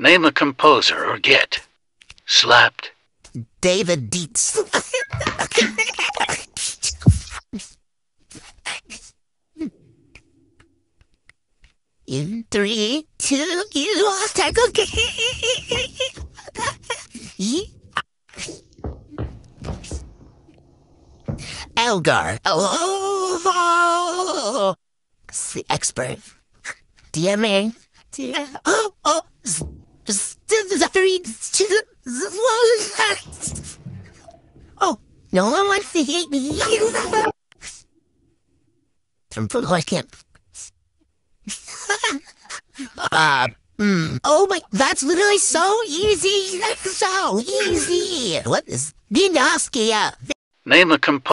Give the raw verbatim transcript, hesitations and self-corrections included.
Name a composer or get slapped. David Dietz. In three, two, you lost our cookie. Elgar. Oh, the expert. D M A. Oh, oh. Oh, no one wants to hate me. I can't. Uh, mm. Oh my, that's literally so easy. So easy. What is Dinoskia? Name a composer.